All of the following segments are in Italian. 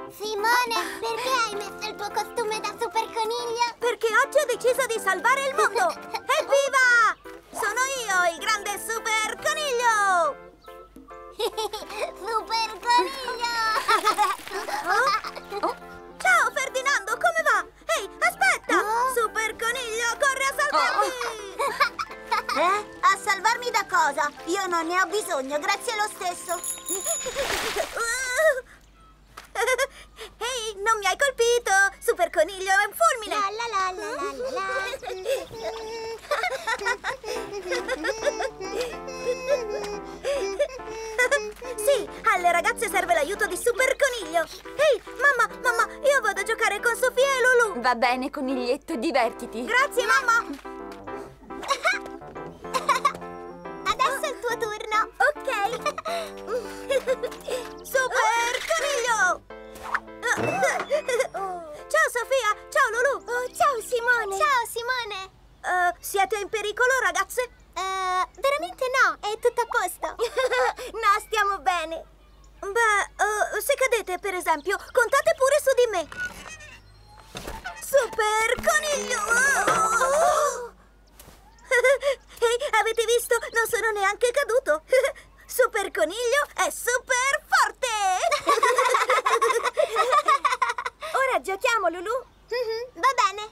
Simone, perché hai messo il tuo costume da super coniglio? Perché oggi ho deciso di salvare il mondo! Evviva! Sono io, il grande super coniglio! Super coniglio! Ciao Ferdinando, come va? Ehi, aspetta! Super coniglio, corri a salvarmi! A salvarmi da cosa? Io non ne ho bisogno, grazie lo stesso. Ehi, non mi hai colpito! Super coniglio è un fulmine! La la la la la Sì, alle ragazze serve l'aiuto di Super Coniglio. Ehi, mamma, io vado a giocare con Sofia e Lulu. Va bene, coniglietto, divertiti. Grazie, mamma. Adesso è il tuo turno. Ok. Super Coniglio. Ciao Sofia, ciao Lulu. Ciao Simone. Ciao Simone. Siete in pericolo, ragazze? Veramente no, è tutto a posto. No, stiamo bene. Beh, se cadete, per esempio, contate pure su di me. Super Coniglio! Ehi, avete visto? Non sono neanche caduto. Super Coniglio è super forte! Ora giochiamo, Lulu? Va bene.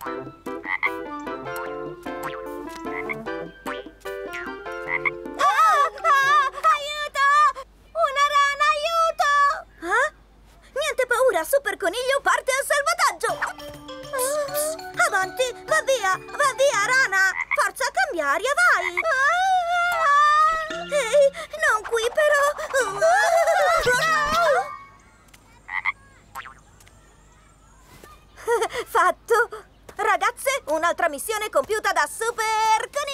Aiuto! Una rana, aiuto! Niente paura, Super Coniglio parte al salvataggio! Avanti, va via, rana! Forza a cambiare, vai! Ehi, non qui però! Fatto! Ragazze, un'altra missione compiuta da Super Coniglio!